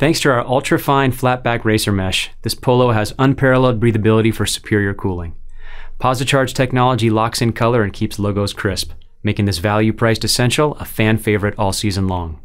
Thanks to our ultra-fine flat-back racer mesh, this Polo has unparalleled breathability for superior cooling. PosiCharge technology locks in color and keeps logos crisp, making this value-priced essential a fan favorite all season long.